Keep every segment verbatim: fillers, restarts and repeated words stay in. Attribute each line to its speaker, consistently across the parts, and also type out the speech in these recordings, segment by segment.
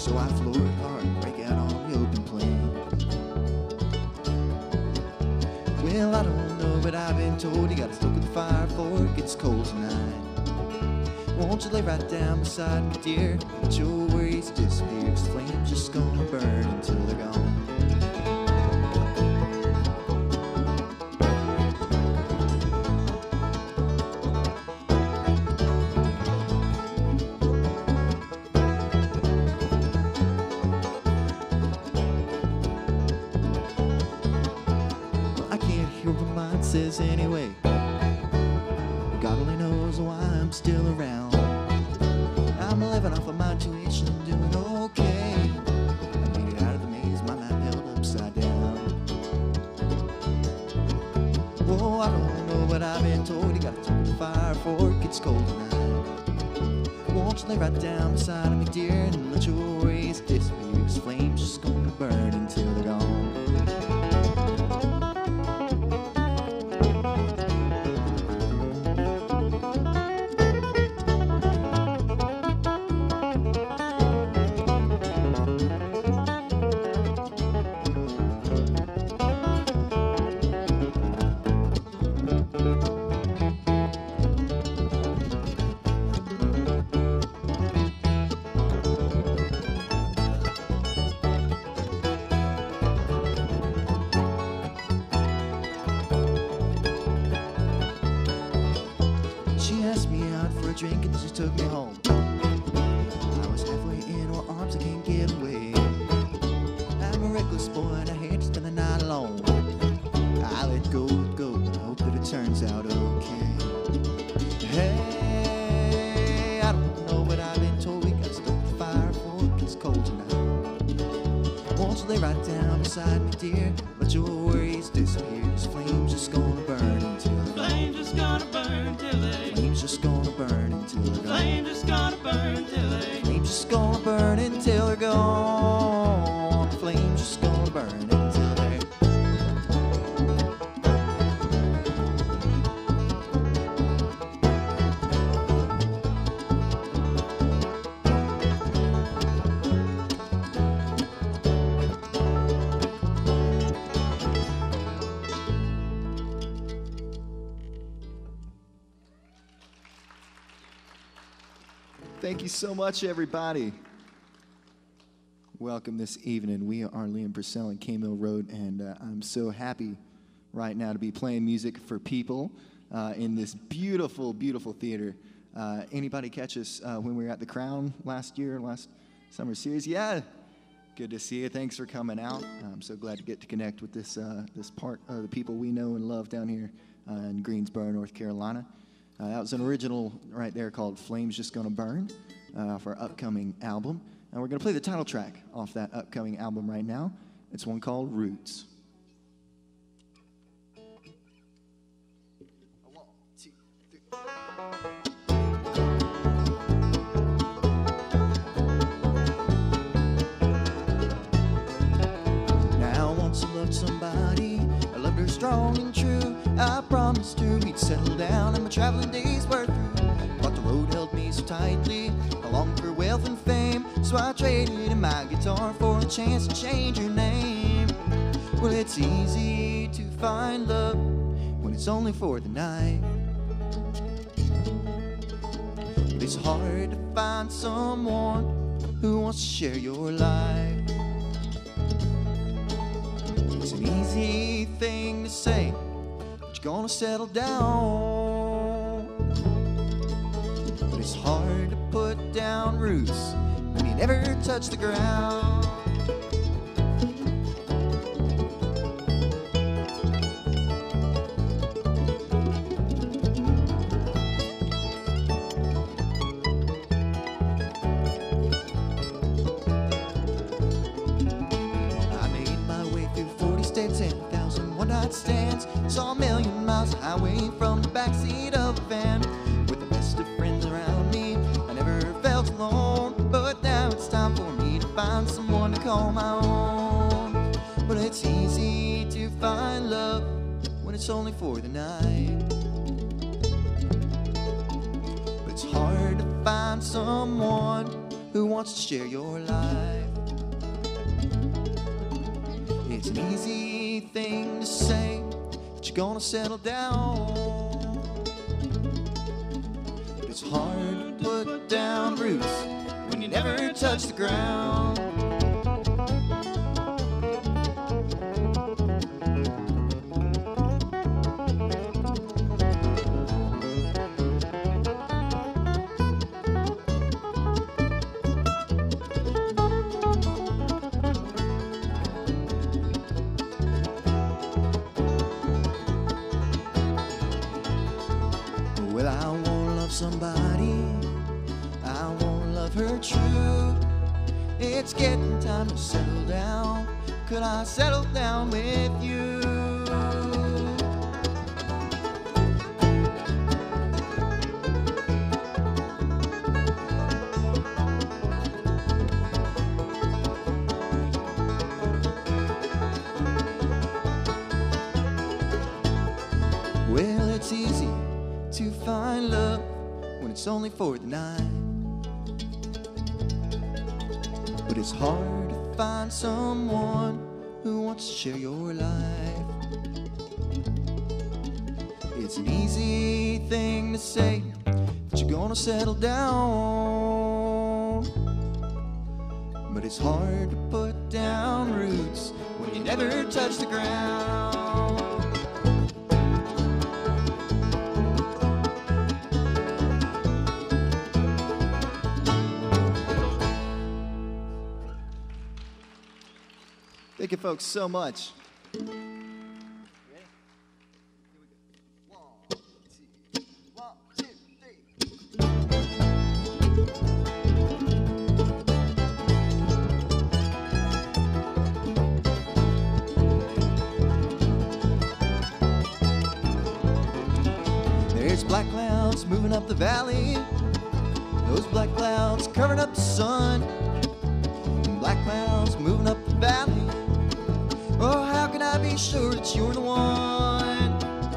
Speaker 1: so I floor it hard and break out on the open plains. Well, I don't know, but I've been told you gotta stoke with the fire before it gets cold tonight. Won't you lay right down beside me, dear? Let your worries disappear, 'cause the flames just gonna burn until they're gone. Says anyway, God only knows why I'm still around. I'm living off of my tuition, doing okay. I made it out of the maze, my map held upside down. Oh, I don't know, but I've been told you gotta turn the fire before it gets cold tonight. Won't you lay right down beside me, dear, and let your worries disappear, 'cause flames just gonna burn until they're gone. Drink and she took me home. I was halfway in her arms, I can't get away. I'm a reckless boy and I hate to spend the night alone. I let go, let go, and I hope that it turns out okay. Hey, I don't know, but I've been told we gotta stoke the fire before it gets cold tonight. Won't you lay right down beside me, dear? Let your worries disappear, 'cause flames just gonna burn until they're gone.
Speaker 2: Flames just gonna burn till they.
Speaker 1: Flames just gonna burn until they're gone.
Speaker 2: Flames just gonna burn till they.
Speaker 1: Flames just gonna burn until they're gone. Flames just gonna burn until they're. Thank you so much, everybody. Welcome this evening. We are Liam Purcell and K-Mill Road, and uh, I'm so happy right now to be playing music for people uh, in this beautiful, beautiful theater. Uh, anybody catch us uh, when we were at the Crown last year, last summer series? Yeah, good to see you. Thanks for coming out. I'm so glad to get to connect with this uh, this part of the people we know and love down here uh, in Greensboro, North Carolina. Uh, that was an original right there called Flames Just Gonna Burn uh, for our upcoming album. And we're going to play the title track off that upcoming album right now. It's one called Roots. One, two, three. Now once I loved somebody, I loved her strong and true. I promised her we'd settle down and my traveling days were through. But the road held me so tightly, I longed for wealth and fame. So I traded in my guitar for a chance to change her name. Well, it's easy to find love when it's only for the night. But it's hard to find someone who wants to share your life. It's an easy thing to say, but you're gonna settle down. But it's hard to put down roots when you never touch the ground. I made my way through forty states and a thousand one-night stands. Saw a million miles of highway from the backseat of a van. With the best of friends around me, I never felt alone. But now it's time for me to find someone to call my own. But it's easy to find love when it's only for the night. But it's hard to find someone who wants to share your life. It's an easy thing to say that you're gonna settle down, but it's hard to put down roots when you never touch the ground. Well, I won't love somebody, I won't love her true. It's getting time to settle down. Could I settle down with you? Well, it's easy to find love when it's only for the night, but it's hard to find someone who wants to share your life. It's an easy thing to say that you're gonna settle down, but it's hard to put down roots when you never touch the ground. Thank you folks so much. Ready? Here we go. One, two, one, two, three. There's black clouds moving up the valley. Those black clouds covering up the sun. And black clouds moving up the valley. Oh, how can I be sure that you're the one?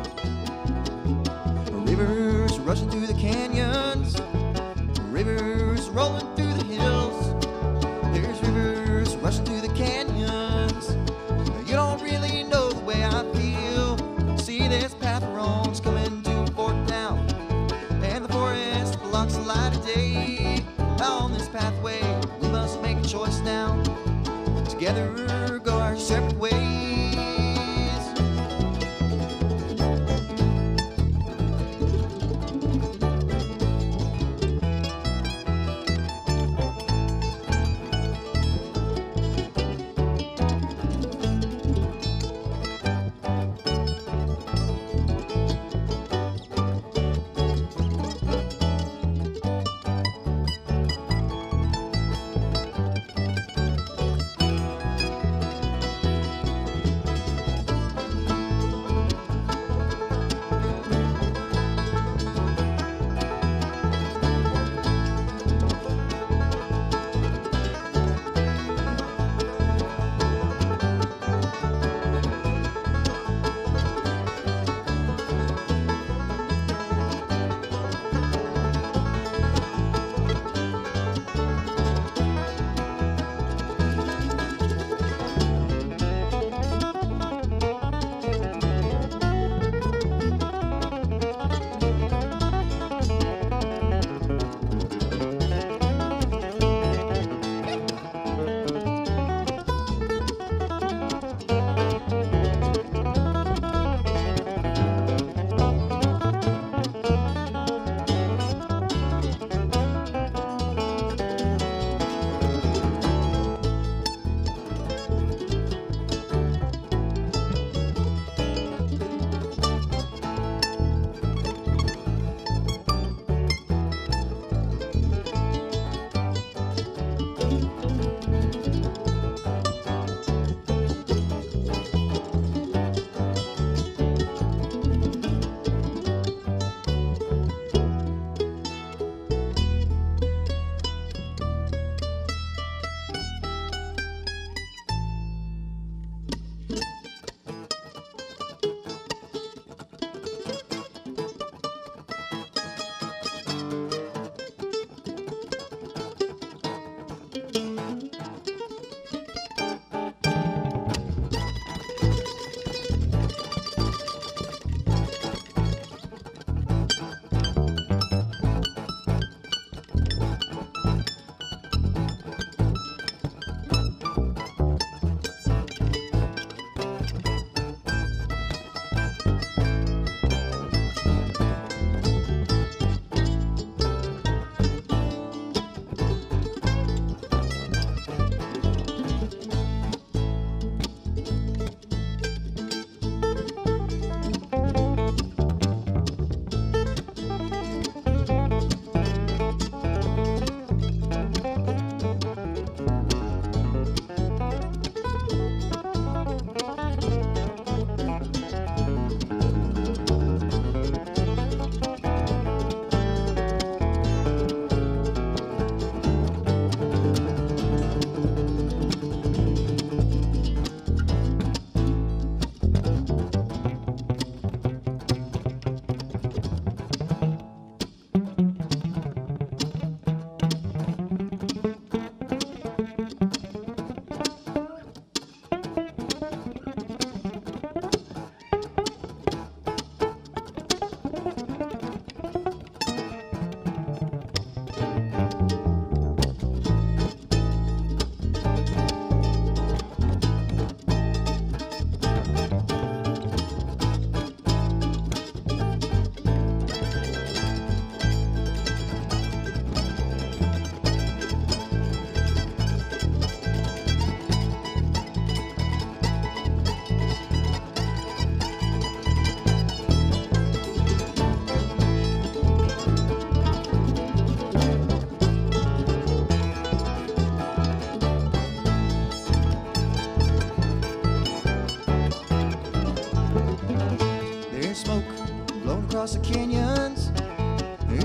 Speaker 1: Rivers rushing through the canyons, rivers rolling through the hills. There's rivers rushing through the canyons. You don't really know the way I feel. See, this path we're on's coming to Fort Town, and the forest blocks the light of day. On this pathway, we must make a choice now. Together go our separate ways.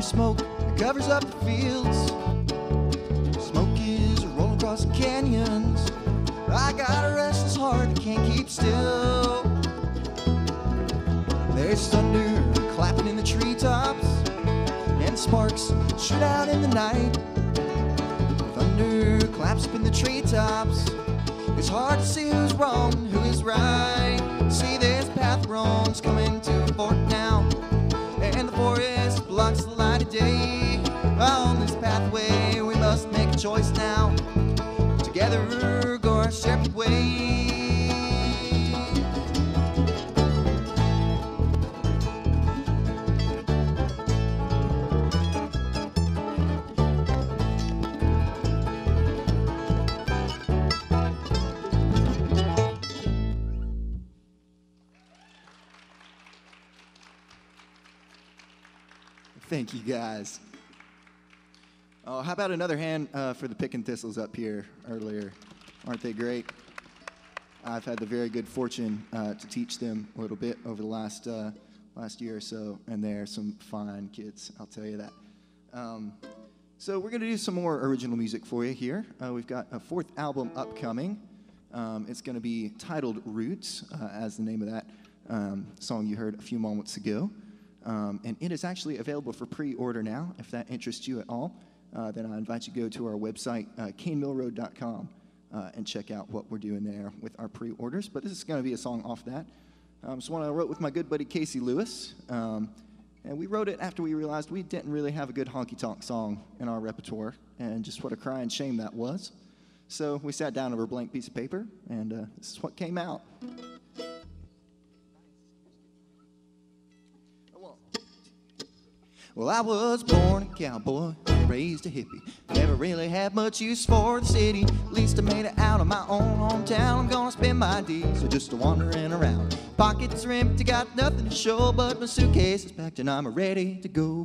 Speaker 1: smoke that covers up the fields. Smoke is rolling across the canyons. I got a restless heart that can't keep still. There's thunder clapping in the treetops, and sparks shoot out in the night. Thunder claps up in the treetops. It's hard to see who's wrong and who is right. See, this path wrong's coming to a fork now, and the forest blocks the light of day. On this pathway we must make a choice now. Together go our separate ways. Thank you, guys. Oh, how about another hand uh, for the Pickin' Thistles up here earlier? Aren't they great? I've had the very good fortune uh, to teach them a little bit over the last uh, last year or so, and they're some fine kids, I'll tell you that. Um, so we're going to do some more original music for you here. Uh, we've got a fourth album upcoming. Um, it's going to be titled Roots, uh, as the name of that um, song you heard a few moments ago. Um, and it is actually available for pre-order now. If that interests you at all, uh, then I invite you to go to our website, uh, cane mill road dot com, uh, and check out what we're doing there with our pre-orders. But this is going to be a song off that. Um, it's one I wrote with my good buddy Casey Lewis. Um, and we wrote it after we realized we didn't really have a good honky-tonk song in our repertoire, and just what a crying shame that was. So we sat down over a blank piece of paper, and uh, this is what came out. Well, I was born a cowboy, raised a hippie. Never really had much use for the city. At least I made it out of my own hometown. I'm gonna spend my days just wandering around. Pockets are empty, got nothing to show, but my suitcase is packed and I'm ready to go.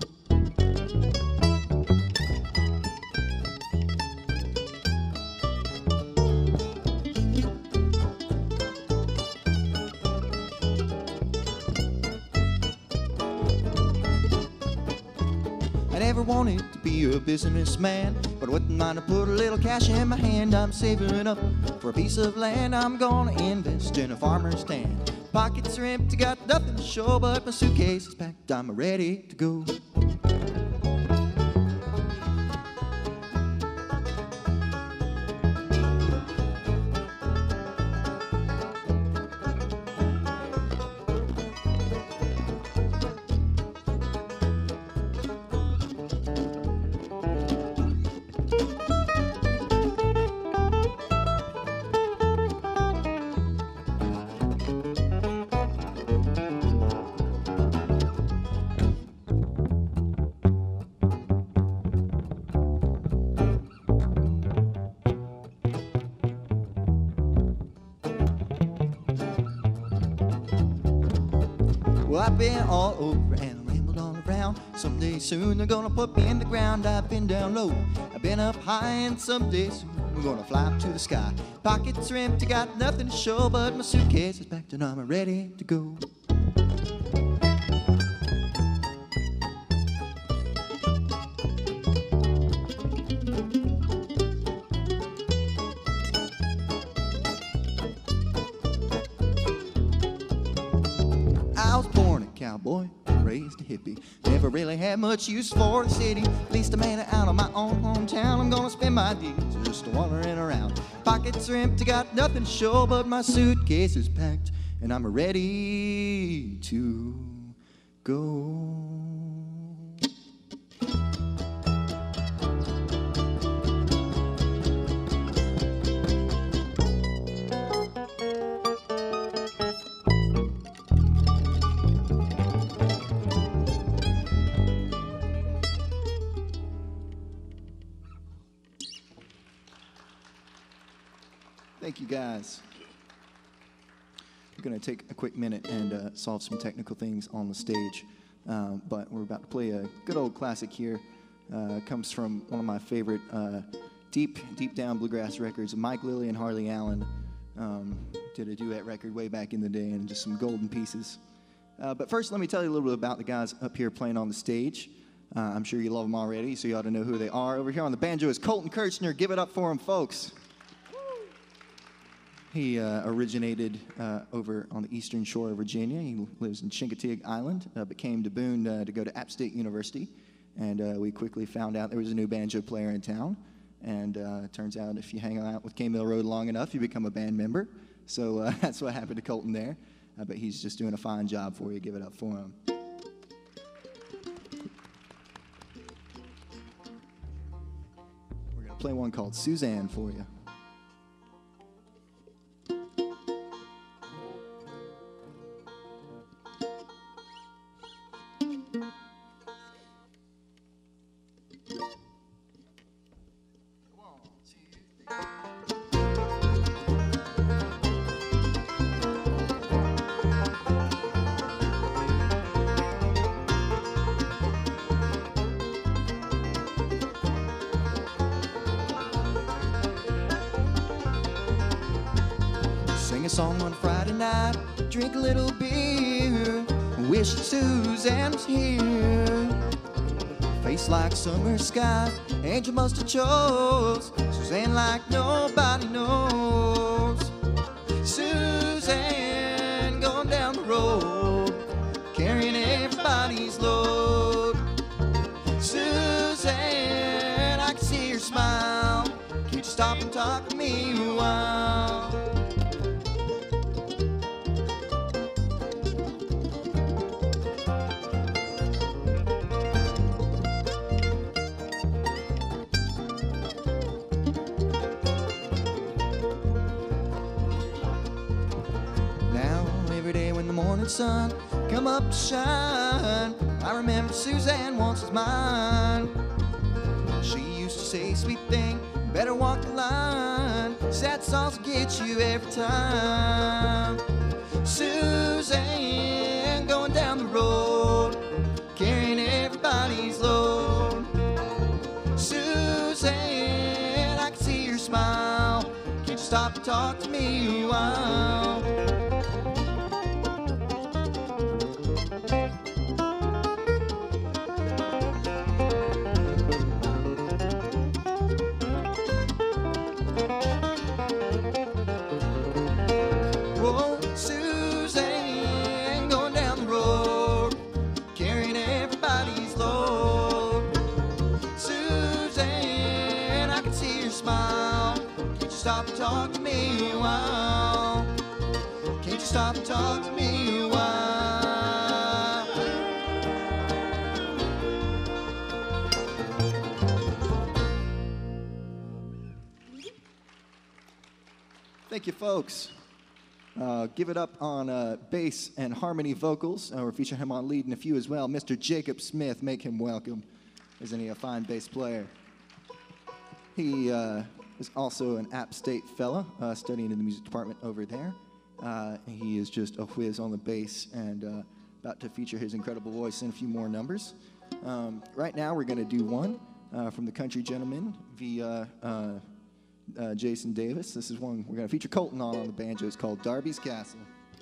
Speaker 1: I never wanted to be a businessman, but I wouldn't mind to put a little cash in my hand. I'm saving up for a piece of land. I'm gonna invest in a farmer's stand. Pockets are empty, got nothing to show, but my suitcase is packed. I'm ready to go. Well, I've been all over and rambled all around. Someday soon they're gonna put me in the ground. I've been down low, I've been up high, and someday soon we're gonna fly up to the sky. Pockets are empty, got nothing to show, but my suitcase is packed and I'm ready to go. I was born a cowboy, raised a hippie. Never really had much use for the city. At least I made it out of my own hometown. I'm gonna spend my days just wandering around. Pockets are empty, got nothing to show, but my suitcase is packed and I'm ready to go. Thank you, guys. We're going to take a quick minute and uh, solve some technical things on the stage. Um, but we're about to play a good old classic here. Uh, comes from one of my favorite uh, deep, deep down bluegrass records. Mike Lilly and Harley Allen um, did a duet record way back in the day, and just some golden pieces. Uh, but first, let me tell you a little bit about the guys up here playing on the stage. Uh, I'm sure you love them already, so you ought to know who they are. Over here on the banjo is Colton Kirchner. Give it up for him, folks. He uh, originated uh, over on the eastern shore of Virginia. He lives in Chincoteague Island, uh, but came to Boone uh, to go to App State University. And uh, we quickly found out there was a new banjo player in town. And uh, it turns out if you hang out with K Mill Road long enough, you become a band member. So uh, that's what happened to Colton there. Uh, but he's just doing a fine job for you. Give it up for him. We're going to play one called Suzanne for you. Sing a song on Friday night, drink a little beer, wish that Suzanne was here. Face like summer sky, angel must have chose Suzanne like nobody knows. Suzanne going down the road, carrying everybody's load. Suzanne, I can see her smile, can't you stop and talk to me a while? Morning sun come up to shine, I remember Suzanne once was mine. She used to say, sweet thing, better walk the line, sad songs will get you every time. Suzanne going down the road, carrying everybody's load. Suzanne, I can see her smile, can't you stop and talk to me a while? Stop and talk to me a while. Can't you stop and talk to me a while? Thank you, folks. Uh, give it up on uh, bass and harmony vocals. Uh, we're featuring him on lead and a few as well. Mister Jacob Smith, make him welcome. Isn't he a fine bass player? He uh, is also an App State fella, uh, studying in the music department over there. Uh, he is just a whiz on the bass and uh, about to feature his incredible voice in a few more numbers. Um, right now, we're going to do one uh, from the Country Gentleman via uh, uh, Jason Davis. This is one we're going to feature Colton on on the banjo. It's called Darby's Castle.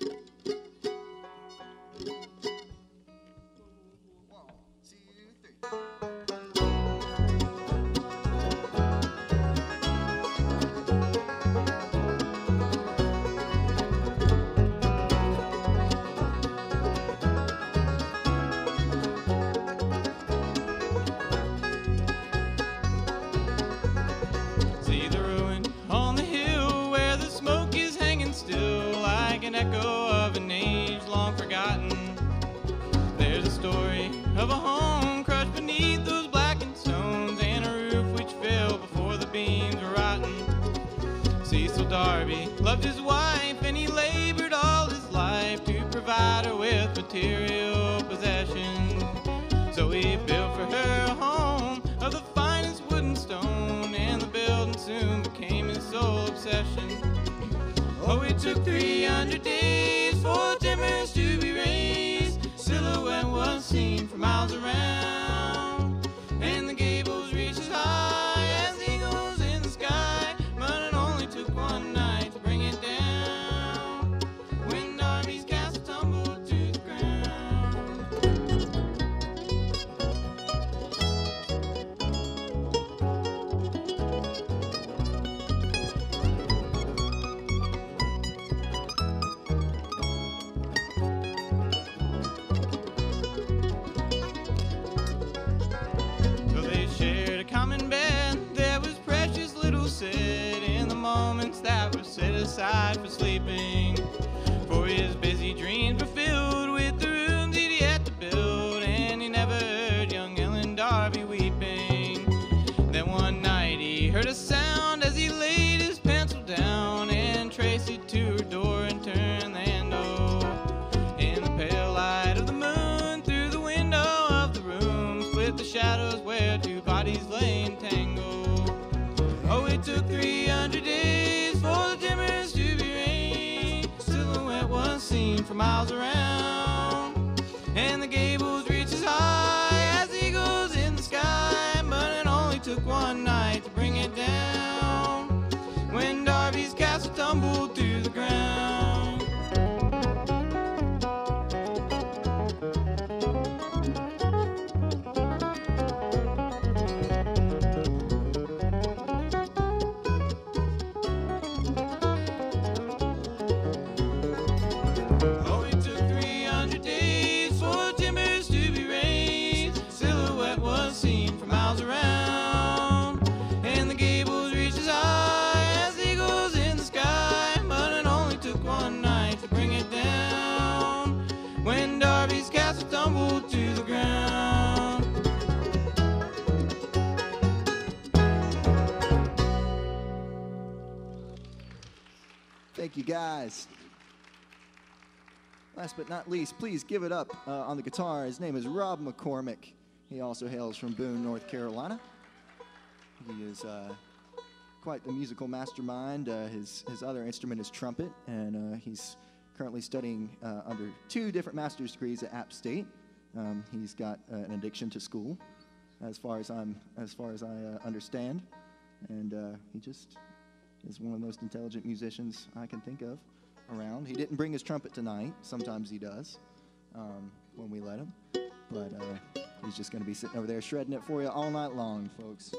Speaker 2: Echo of an age long forgotten. There's a story of a home crushed beneath those blackened stones, and a roof which fell before the beams were rotten. Cecil Darby loved his wife, and he labored all his life to provide her with material possessions. So he built for her a home of the finest wood and stone, and the building soon became his sole obsession. Oh, it took three hundred days for timbers to be raised. Silhouette was seen for miles around, and the gables reached as high as eagles in the sky. But it only took one night to bring it down, when Darby's castle tumbled to the ground. that were set aside for sleeping. For his busy dreams were filled with the rooms he'd yet to build, and he never heard young Ellen Darby weeping. Then one night he heard a sound as he laid his pencil down, and Tracy to her door and turned the handle. In the pale light of the moon through the window of the room split the shadows where two bodies lay entangled. Oh, it took three hundred days for the timbers to be raised. Silhouette was seen for miles around, and the gables reached as high as eagles in the sky. But it only took one night to bring it down, when Darby's castle tumbled to the ground. Oh, it took three hundred days for the timbers to be raised. Silhouette was seen for miles around, and the gables reached as high as eagles in the sky. But it only took one night to bring it down, when Darby's castle tumbled to the ground.
Speaker 1: Thank you, guys. Last but not least, please give it up uh, on the guitar. His name is Rob McCormick. He also hails from Boone, North Carolina. He is uh, quite the musical mastermind. Uh, his, his other instrument is trumpet, and uh, he's currently studying uh, under two different master's degrees at App State. Um, he's got uh, an addiction to school, as far as I'm, as far as I uh, understand, and uh, he just is one of the most intelligent musicians I can think of around. He didn't bring his trumpet tonight. Sometimes he does um, when we let him, but uh, he's just going to be sitting over there shredding it for you all night long, folks.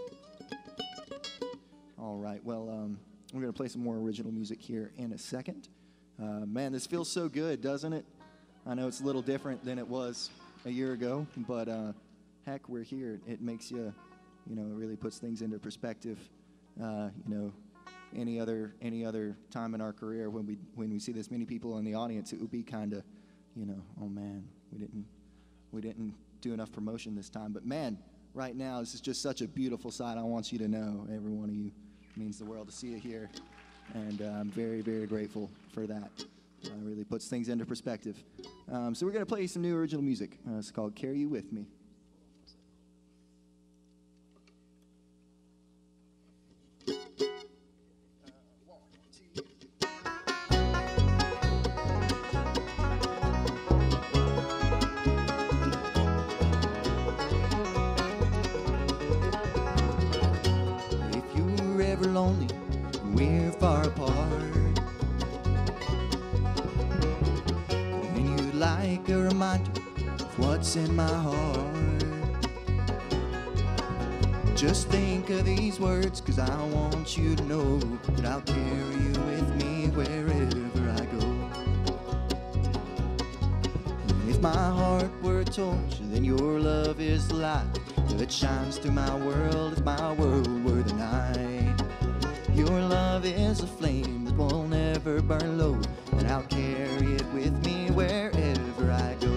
Speaker 1: All right, well, um, we're going to play some more original music here in a second. Uh, man, this feels so good, doesn't it? I know it's a little different than it was a year ago, but uh, heck, we're here. It makes you, you know, it really puts things into perspective. Uh, you know, any other any other time in our career when we when we see this many people in the audience, it would be kind of, you know, oh man, we didn't we didn't do enough promotion this time. But man, right now this is just such a beautiful sight. I want you to know, every one of you, it means the world to see you here, and uh, I'm very very grateful for that. Uh, it really puts things into perspective. Um, so we're gonna play some new original music. Uh, it's called "Carry You With Me." Lonely, we're far apart, and you'd like a reminder of what's in my heart. Just think of these words, 'cause I want you to know that I'll carry you with me wherever I go. And if my heart were a torch, then your love is the light that shines through my world. If my world were the night, your love is a flame that will never burn low, and I'll carry it with me wherever I go.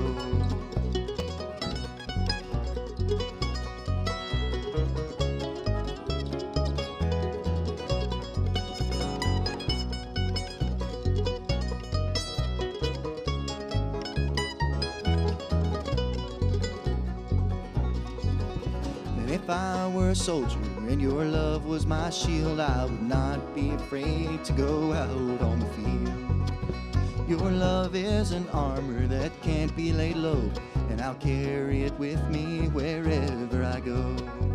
Speaker 1: And if I were a soldier and your love was my shield, I would not be afraid to go out on the field. Your love is an armor that can't be laid low, and I'll carry it with me wherever I go.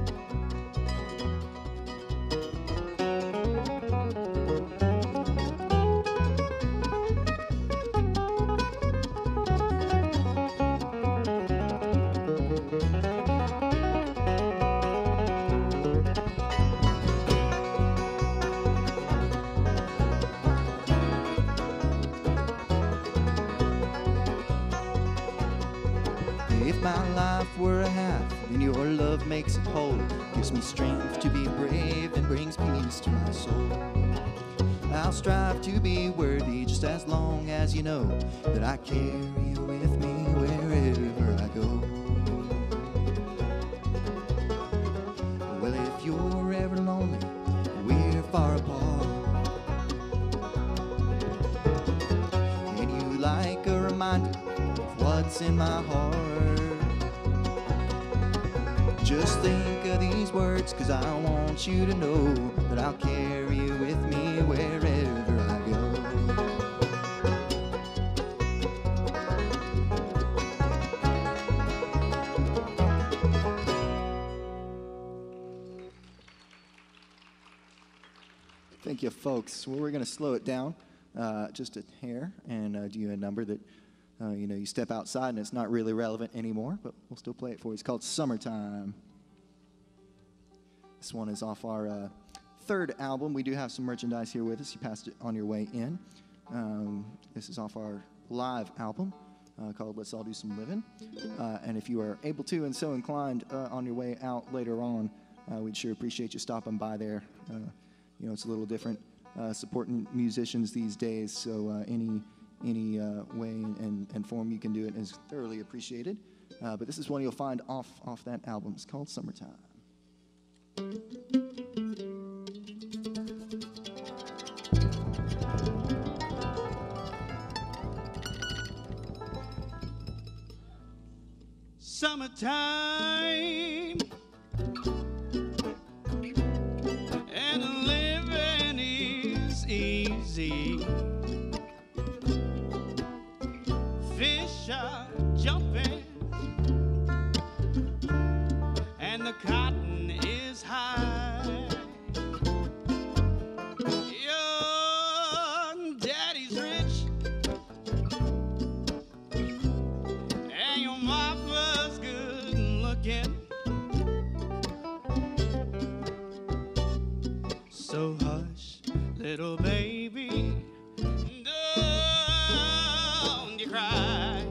Speaker 1: If my life were a half, then your love makes it whole. Gives me strength to be brave and brings peace to my soul. I'll strive to be worthy just as long as you know that I carry you with me wherever I go. Well, if you're ever lonely, we're far apart, and you like a reminder of what's in my heart, just think of these words, 'cause I want you to know that I'll carry you with me wherever I go. Thank you, folks. Well, we're going to slow it down uh, just a hair and uh, do you a number that Uh, you know, you step outside and it's not really relevant anymore, but we'll still play it for you. It's called Summertime. This one is off our uh, third album. We do have some merchandise here with us. You passed it on your way in. Um, this is off our live album uh, called Let's All Do Some Living. Uh, and if you are able to and so inclined uh, on your way out later on, uh, we'd sure appreciate you stopping by there. Uh, you know, it's a little different uh, supporting musicians these days, so uh, any Any uh, way and, and form you can do it is thoroughly appreciated. Uh, but this is one you'll find off, off that album. It's called Summertime.
Speaker 2: Summertime, and living is easy. Fish are jumping, and the cotton is high. Your daddy's rich, and your mama's good looking. So hush, little baby, don't you cry.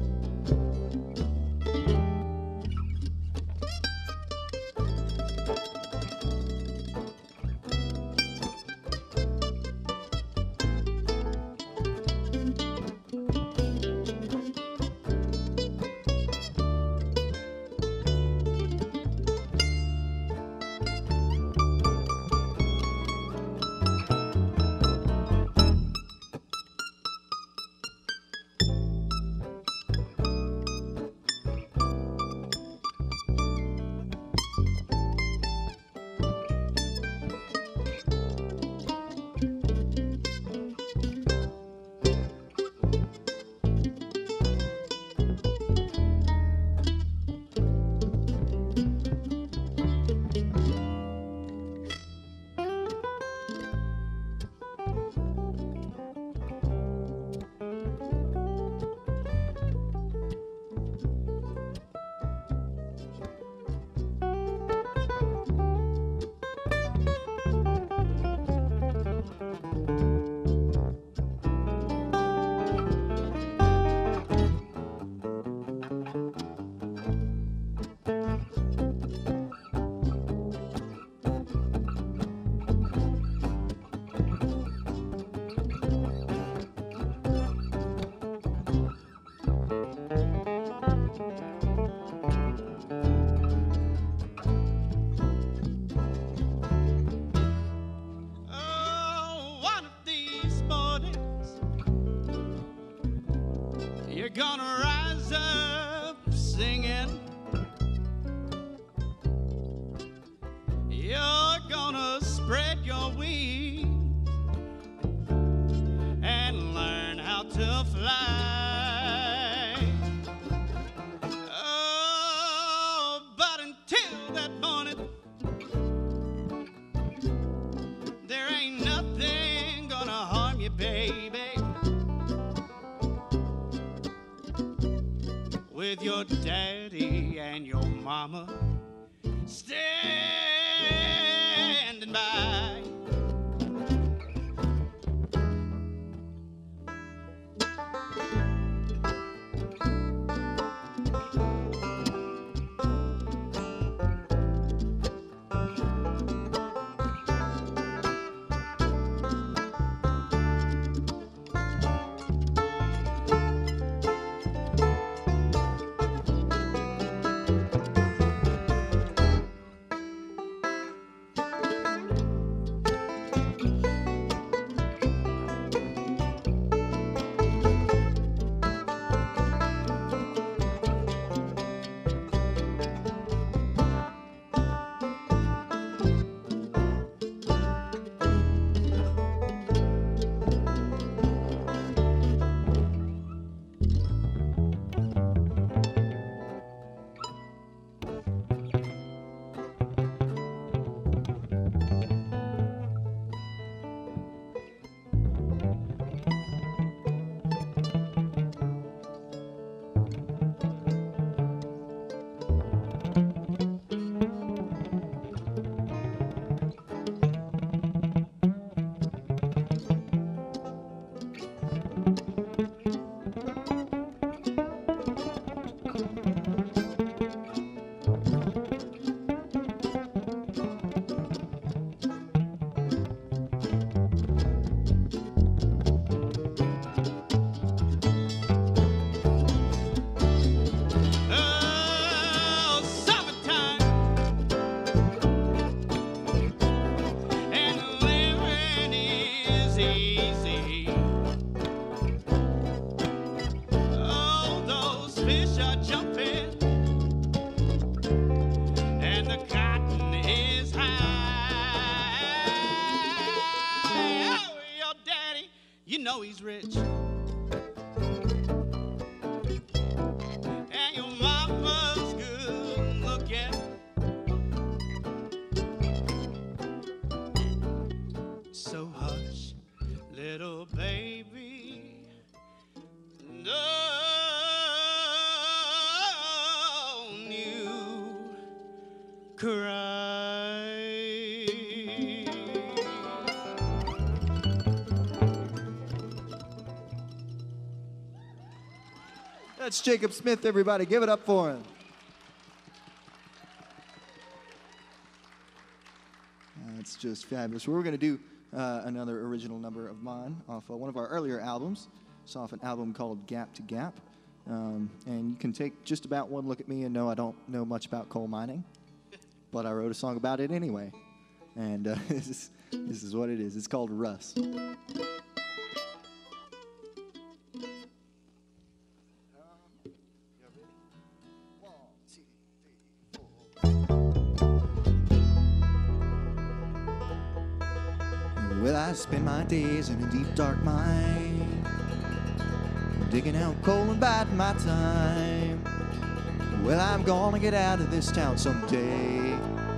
Speaker 2: Gonna rise up singing. You're gonna spread your wings and learn how to fly. Oh, but until that morning, there ain't nothing gonna harm you, baby. With your daddy and your mama standing by. easy. Oh, those fish are jumping, and the cotton is high. Oh, your daddy, you know he's rich. And your mama's good looking. So hush, little baby, don't you cry.
Speaker 1: That's Jacob Smith, everybody. Give it up for him. That's just fabulous. We're going to do uh, another original number of mine off uh, one of our earlier albums. It's off an album called Gap to Gap. Um, and you can take just about one look at me and know I don't know much about coal mining. But I wrote a song about it anyway. And uh, this, is, this is what it is. It's called Rust. Well, I spend my days in a deep, dark mine, digging out coal and biding my time. Well, I'm gonna get out of this town someday.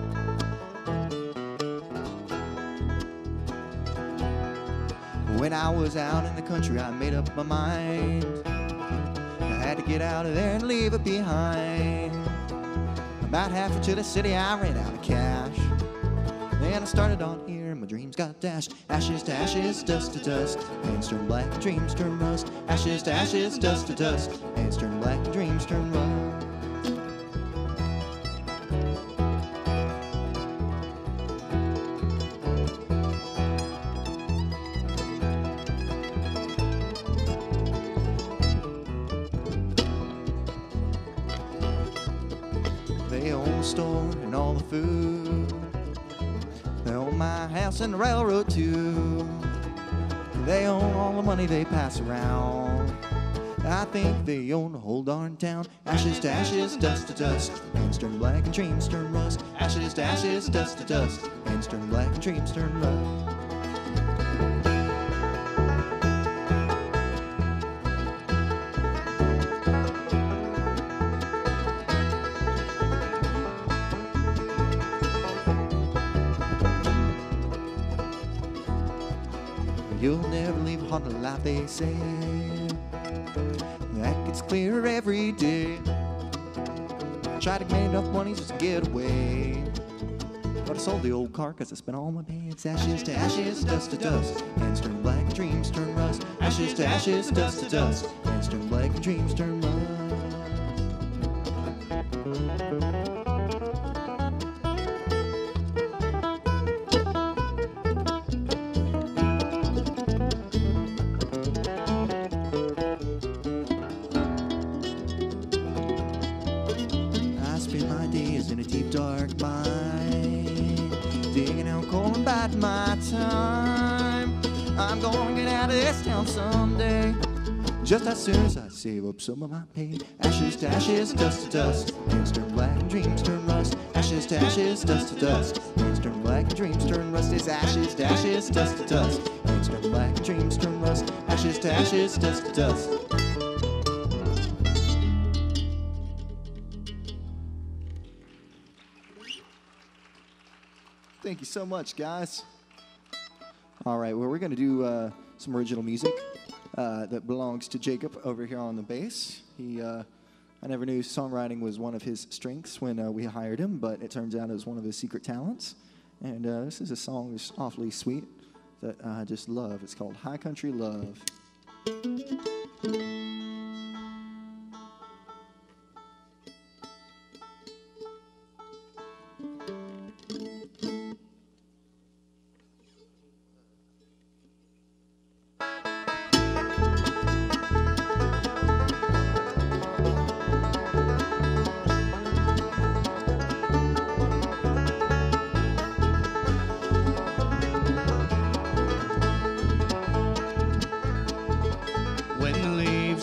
Speaker 1: When I was out in the country, I made up my mind. I had to get out of there and leave it behind. About halfway to the city, I ran out of cash. Then I started on here, and my dreams got dashed. Ashes to ashes, dust to dust. Hands turn black, and dreams turn rust. Ashes to ashes, dust to dust. Hands turn black, and dreams turn rust. They own the store and all the food. They own my house and the railroad too. They own all the money they pass around. I think they own the whole darn town. Ashes to ashes, dust to dust. Hands turn black and dreams turn rust. Ashes to ashes, dust to dust. Hands turn black and dreams turn rust. You'll never live a haunted life, they say. That gets clearer every day. Tried to make enough money just to get away. But I sold the old car cause I spent all my pay. It's ashes to ashes, dust to dust. Hands turn black and dreams turn rust. Ashes to ashes, dust to dust. Hands turn black and dreams turn rust. In a deep dark mine, digging out coal and biding my time. I'm gonna get out of this town someday, just as soon as I save up some of my pay. Ashes to ashes, dust to dust. Hands turn black and dreams turn rust. Ashes to ashes, dust to dust. Hands turn black and dreams turn rust. It's ashes to ashes, dust to dust. Hands turn black and dreams turn rust. Ashes to ashes, dust to dust. Thank you so much, guys. All right, well, we're going to do uh, some original music uh, that belongs to Jacob over here on the bass. He, uh, I never knew songwriting was one of his strengths when uh, we hired him, but it turns out it was one of his secret talents. And uh, this is a song that's awfully sweet that I just love. It's called High Country Love.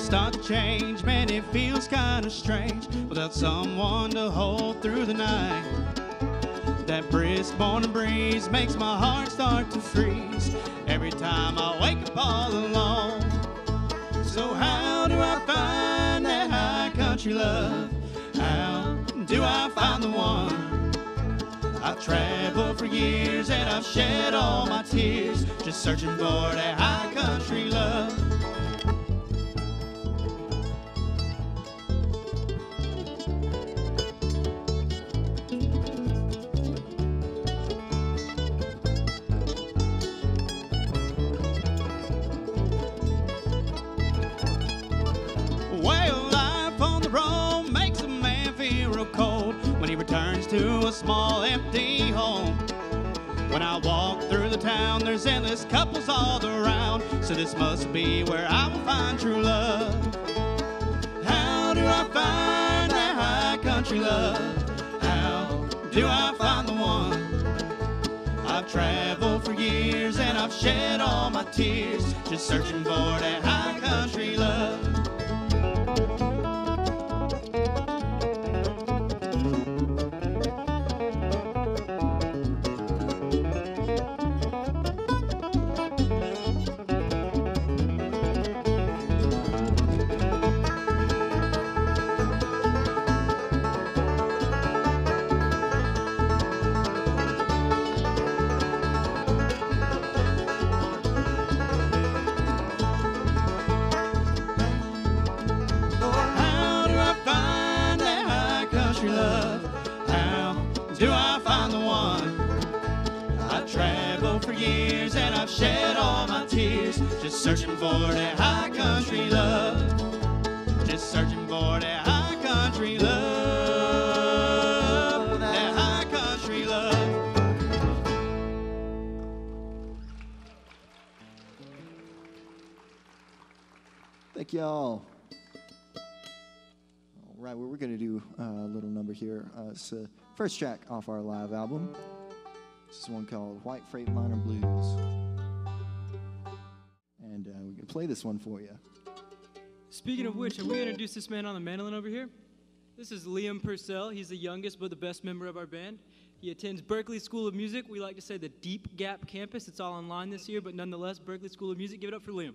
Speaker 3: start to change. Man, it feels kind of strange without someone to hold through the night. That brisk morning breeze makes my heart start to freeze every time I wake up all alone. So how do I find that high country love? How do I find the one? I've traveled for years and I've shed all my tears, just searching for that high country love. Well, life on the road makes a man feel real cold when he returns to a small empty home. When I walk through the town, there's endless couples all around, so this must be where I will find true love. How do I find that high country love? How do I find the one? I've traveled for years and I've shed all my tears, just searching for that high country love. Do I find the one? I've traveled for years and I've shed all my tears, just searching for that high country love. Just searching for that high country love. That high country love.
Speaker 1: Thank y'all. All right, well, we're going to do uh, a little number here. Uh, it's the first track off our live album. This is one called White Freightliner Blues. And uh, we're going to play this one for you.
Speaker 4: Speaking of which, have we introduced this man on the mandolin over here? This is Liam Purcell. He's the youngest but the best member of our band. He attends Berklee School of Music. We like to say the Deep Gap campus. It's all online this year, but nonetheless, Berklee School of Music. Give it up for Liam.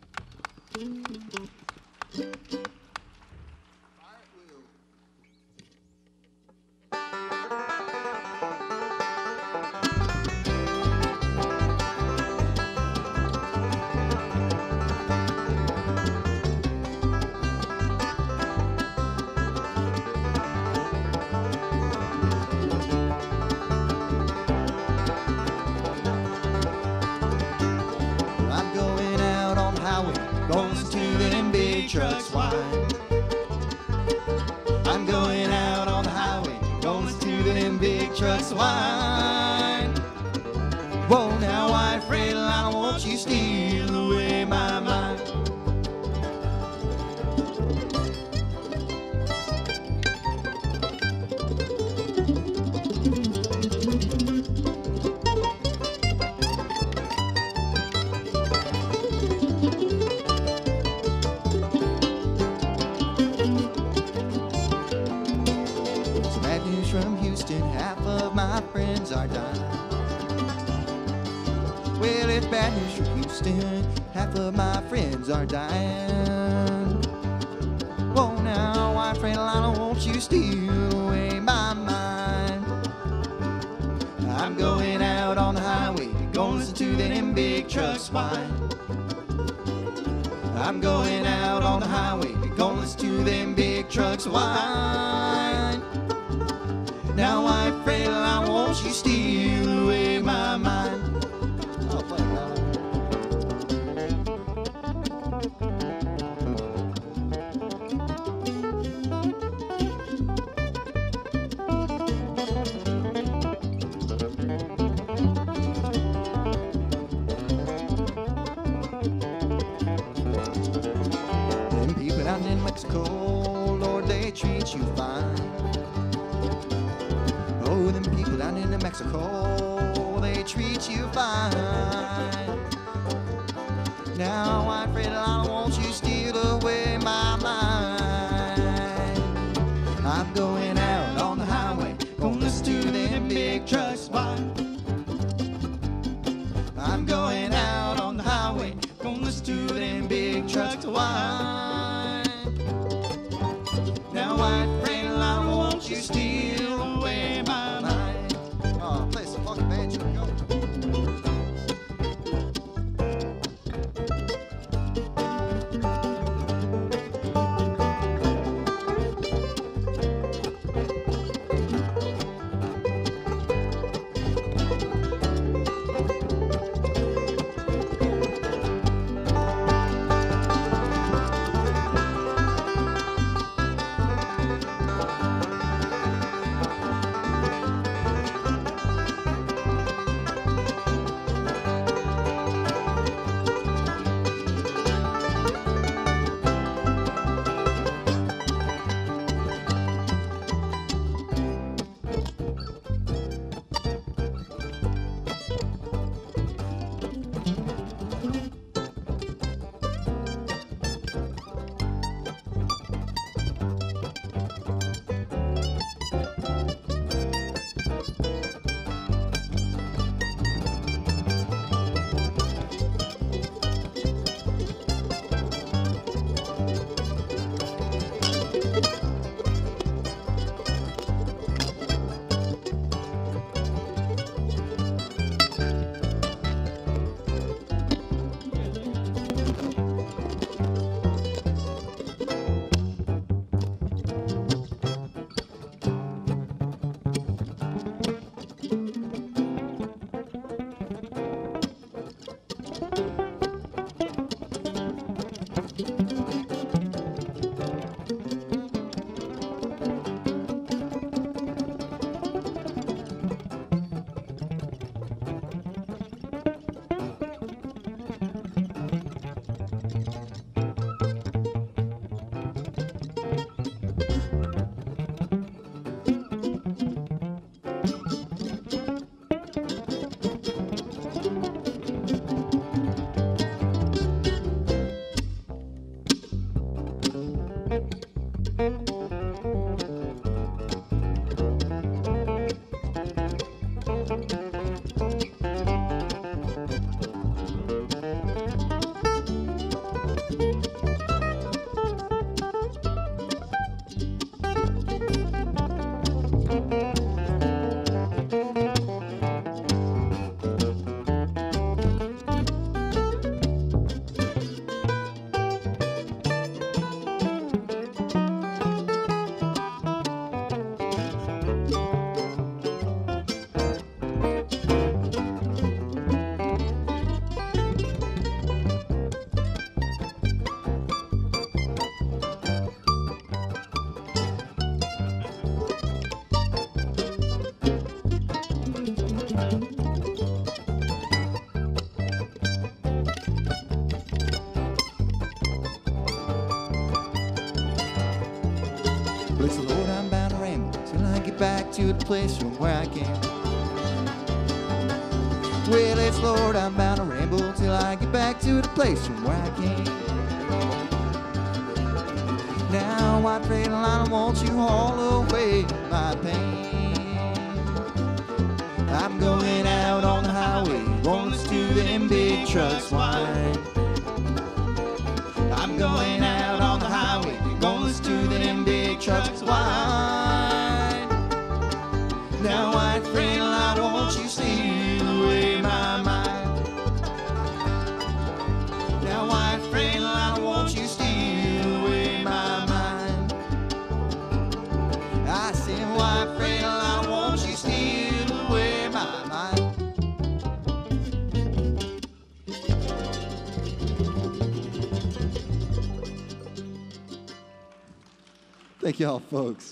Speaker 1: Trucks wide. I'm going out on the highway, going to them big trucks wide. Whoa, now white Freightliner, won't you steal away my mind? Are dying. Well, it's bad news from Houston. Half of my friends are dying. Whoa, now, white Freightliner, won't you steal away my mind? I'm going out on the highway, going to listen to them big trucks whine. I'm going out on the highway, going to listen to them big trucks whine. Now, white Freightliner, won't you steal away my mind? Oh, fuck God. Them people down in Mexico, Lord, they treat you fine. Oh, them people down in Mexico, they treat you fine. Now, white Freightliner, won't you steal away my
Speaker 3: Gonna listen to them big trucks whine. Now, white Freightliner, won't you steal away my mind?
Speaker 1: Oh, play some fucking banjo. Go.
Speaker 5: Bless the Lord, I'm bound to ramble till I get back to the place from where I came. Well, it's Lord, I'm bound to ramble till I get back to the place from where I came. Now, white Freightliner, won't you haul away my pain? I'm going out on the highway, gonna listen to them big trucks whine. I'm going out on the highway, gonna listen to them big trucks whine. Now, white Freightliner, won't you steal away my mind? Now, white Freightliner, won't you steal away my mind? I said, white Freightliner, won't you steal away my mind?
Speaker 1: Thank y'all, folks.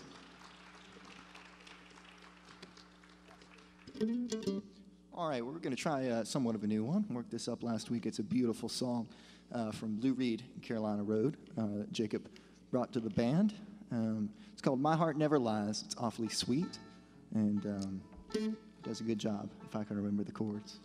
Speaker 1: All right, we're going to try uh, somewhat of a new one. Worked this up last week. It's a beautiful song uh, from Lou Reed and Carolina Road uh, that Jacob brought to the band. Um, it's called My Heart Never Lies. It's awfully sweet and um, does a good job, if I can remember the chords.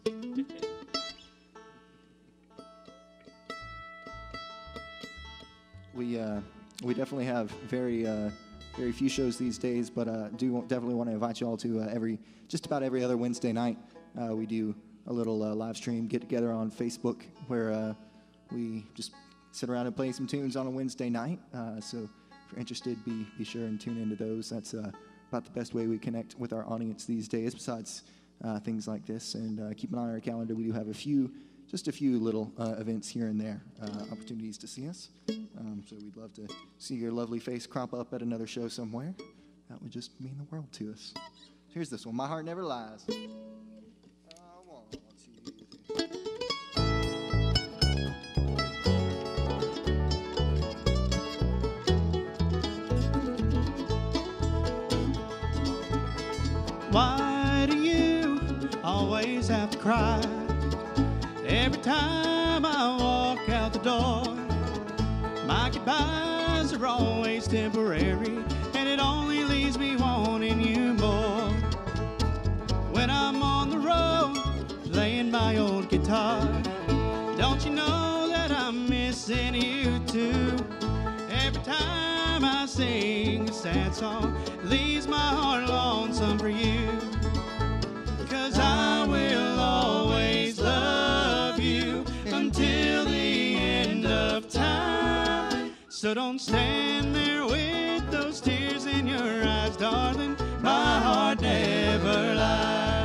Speaker 1: We uh, we definitely have very uh, very few shows these days, but uh, do definitely want to invite you all to uh, every just about every other Wednesday night. Uh, we do a little uh, live stream get together on Facebook where uh, just sit around and play some tunes on a Wednesday night. Uh, so if you're interested, be, be sure and tune into those. That's uh, about the best way we connect with our audience these days, besides uh, things like this. And uh, keep an eye on our calendar. We do have a few, just a few little uh, events here and there, uh, opportunities to see us. Um, so we'd love to see your lovely face crop up at another show somewhere. That would just mean the world to us. Here's this one, My Heart Never Lies. Uh, one, two, three.
Speaker 3: Why do you always have to cry every time I walk out the door? My goodbyes are always temporary, and it only leaves me wanting you more. When I'm on the road playing my old guitar, don't you know that I'm missing you too? Every time I sing a sad song, it leaves my heart lonesome for you. 'Cause I will always love you until the end of time. So don't stand there with those tears in your eyes, darling. My heart never lies.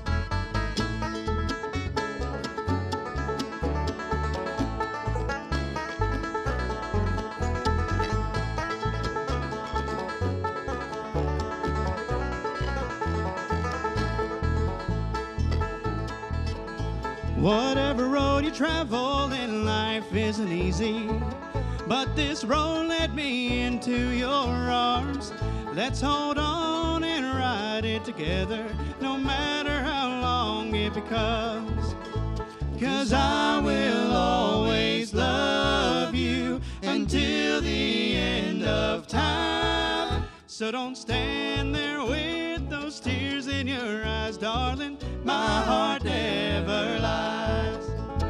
Speaker 3: Whatever road you travel in life isn't easy, but this road led me into your arms. Let's hold on and ride it together, no matter how long it becomes. 'Cause I will always love you until the end of time. So don't stand there with those tears in your eyes, darling. My heart never lies.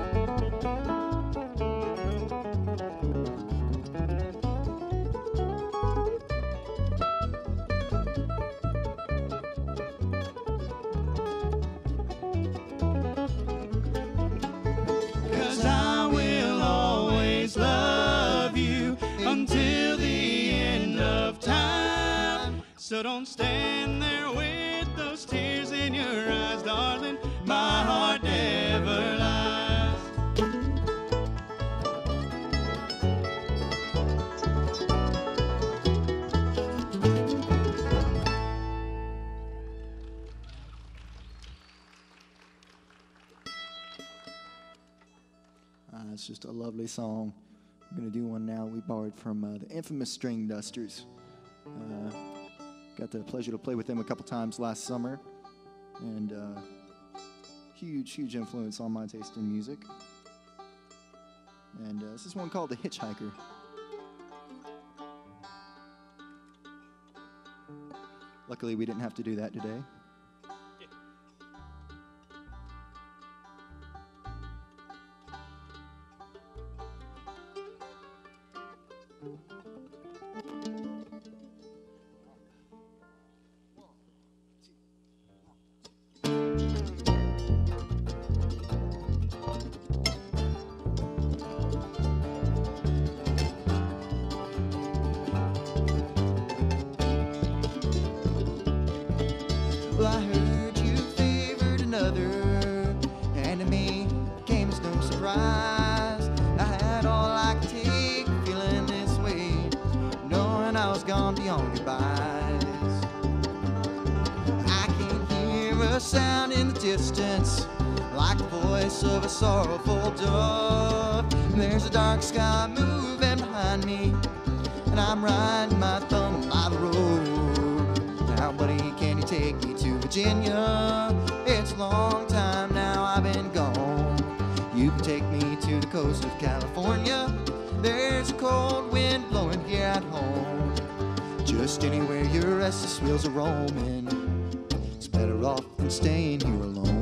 Speaker 3: Cause I will always love you until the end of time. So don't stand there with those tears in your eyes, darling. My heart never lies.
Speaker 1: Uh, it's just a lovely song. I'm going to do one now we borrowed from uh, the infamous String Dusters. Uh, got the pleasure to play with them a couple times last summer. And uh, huge, huge influence on my taste in music. And uh, this is one called The Hitchhiker. Luckily, we didn't have to do that today.
Speaker 5: Well, I heard you favored another, and to me came as no surprise. I had all I could take, feeling this way, knowing I was gone beyond goodbyes. I can hear a sound in the distance, like the voice of a sorrowful dove. And there's a dark sky moving behind me, and I'm riding my thumb by the road. Now, buddy, can you take me to Virginia? It's a long time now I've been gone. You can take me to the coast of California. There's a cold wind blowing here at home. Just anywhere your restless wheels are roaming, it's better off than staying here alone.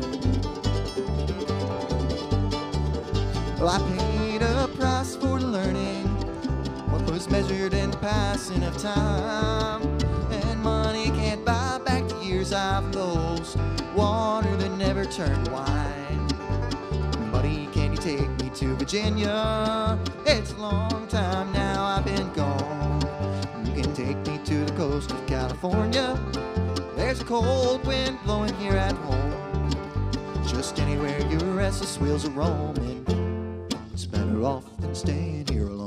Speaker 5: Well, I paid a price for to learn passing of time, and money can't buy back the years I've lost, water that never turned wine. Buddy, can you take me to Virginia? It's a long time now I've been gone. You can take me to the coast of California. There's a cold wind blowing here at home. Just anywhere your restless wheels are roaming, it's better off than staying here alone.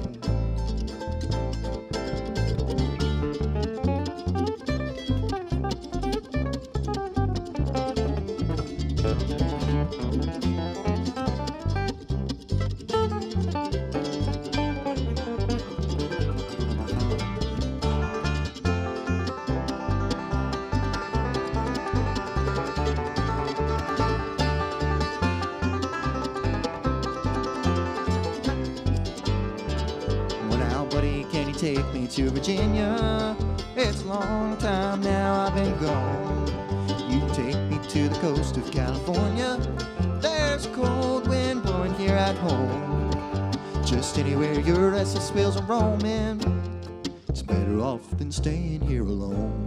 Speaker 5: Take me to Virginia. It's a long time now I've been gone. You take me to the coast of California. There's a cold wind blowing here at home. Just anywhere your restless wheels are roaming, it's better off than staying here alone.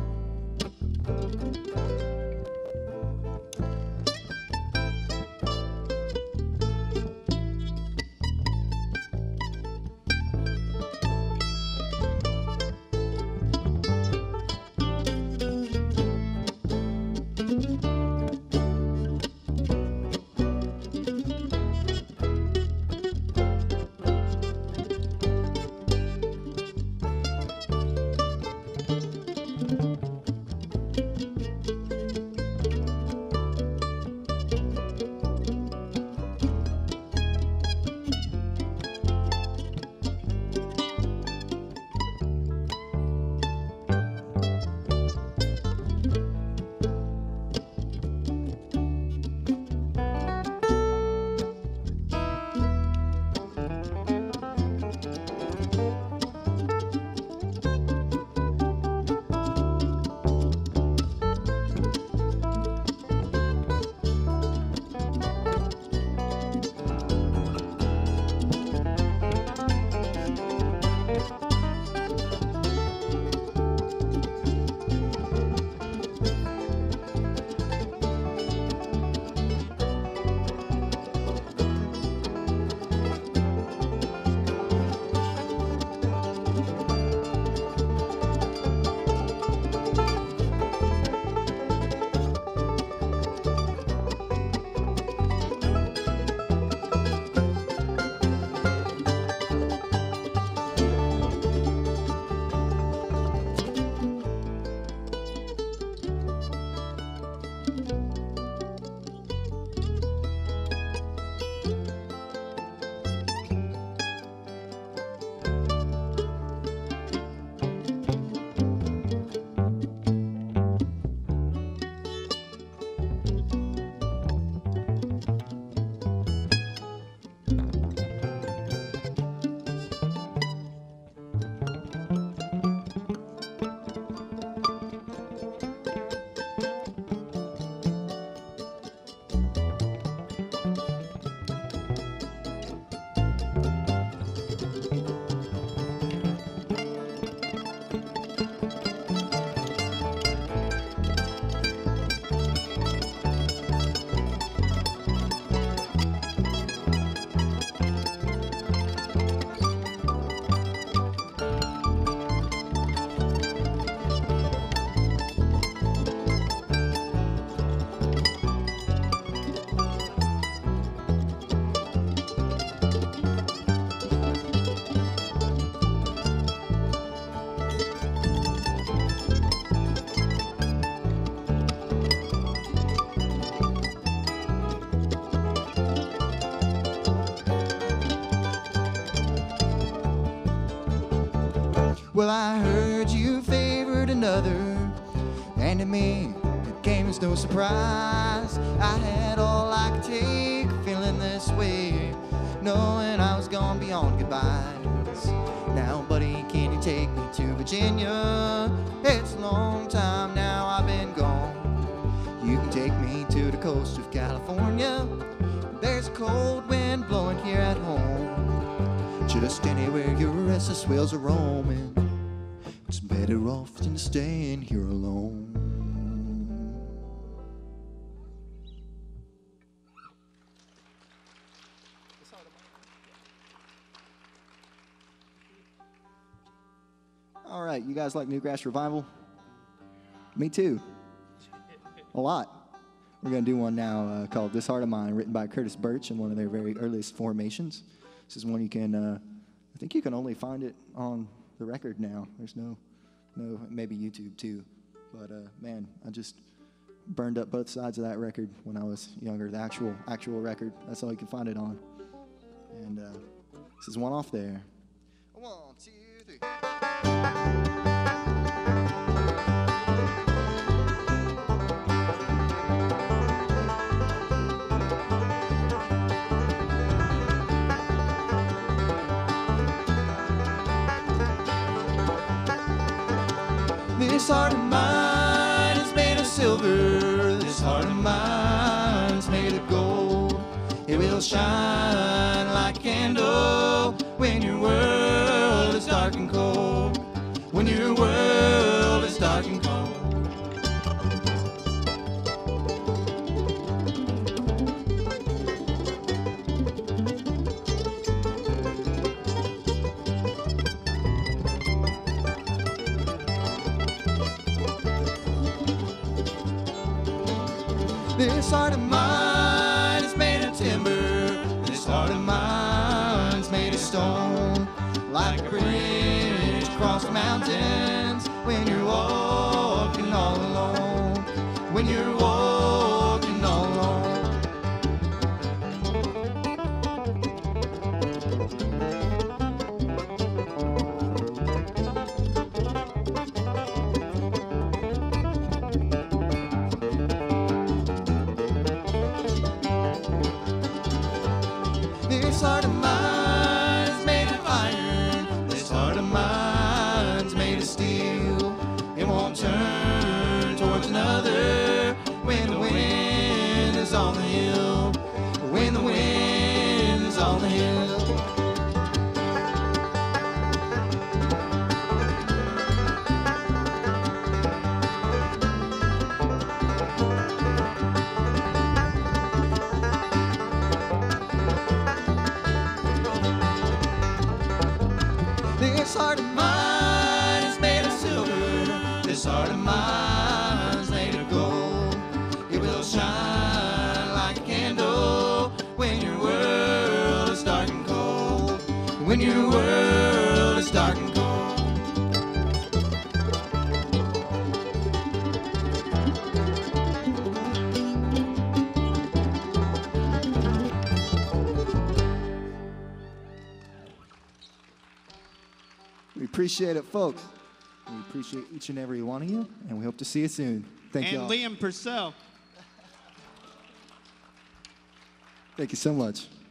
Speaker 5: Well, I heard you favored another, and to me, it came as no surprise. I had all I could take, feeling this way, knowing I was gone beyond goodbyes. Now, buddy, can you take me to Virginia? It's a long time now I've been gone. You can take me to the coast of California. There's a cold wind blowing here at home.
Speaker 1: Just anywhere your restless whales are roaming, it's better off than staying here alone. All right, you guys like Newgrass Revival? Me too. A lot. We're going to do one now uh, called This Heart of Mine, written by Curtis Birch in one of their very earliest formations. This is one you can, uh, I think you can only find it on the record now. There's no, no, maybe YouTube too. But uh, man, I just burned up both sides of that record when I was younger, the actual, actual record. That's all you can find it on. And uh, this is one off there. One, two, three. This heart of mine is made of silver. This heart of mine is made of gold. It will shine like a candle when your world is dark and cold. When your world is dark and cold. This heart of mine is made of timber. This heart of mine is made of stone. Like a bridge across the mountains when you're walking all alone. When you're walking all alone. This heart of mine is made of iron. This heart of mine's made of steel. It won't turn towards another when the wind is on the hill. When the wind is on the hill. This heart of mine is made of silver. This heart of mine is made of gold. It will shine like a candle when your world is dark and cold. When your world is dark and cold. We appreciate it, folks. We appreciate each and every one of you, and we hope to see you soon. Thank you
Speaker 3: And
Speaker 1: all.
Speaker 3: Liam Purcell.
Speaker 1: Thank you so much.